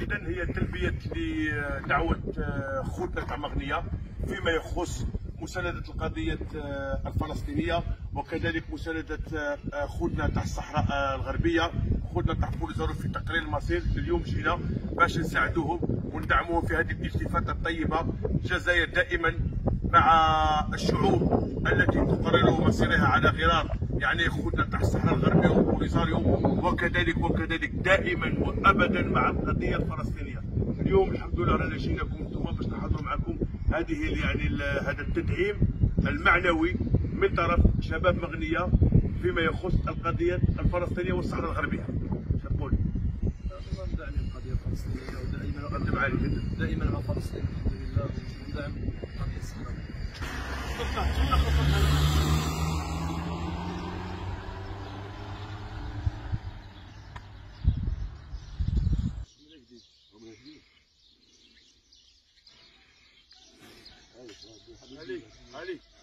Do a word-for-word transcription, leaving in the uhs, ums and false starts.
اذا هي تلبيه لدعوه خوتنا تاع مغنيه فيما يخص مسانده القضيه الفلسطينيه، وكذلك مسانده خوتنا تاع الصحراء الغربيه، خوتنا تاع بوليزارو في تقرير المصير. اليوم جينا باش نساعدوهم وندعموهم في هذه الالتفاته الطيبه. الجزائر دائما مع الشعوب التي تقرر مصيرها على غرار يعني خوتنا تاع الصحراء الغربيه وبوليزاريو، وكذلك وكذلك دائما وابدا مع القضيه الفلسطينيه. اليوم الحمد لله رانا جيناكم انتم باش نحضروا معكم هذه يعني هذا التدعيم المعنوي من طرف شباب مغنيه فيما يخص القضيه الفلسطينيه والصحراء الغربيه. شابوني. ندعم القضيه الفلسطينيه ودائما نقدم عليك دائما مع فلسطين الحمد لله، وندعم القضيه الصحراويه. علي علي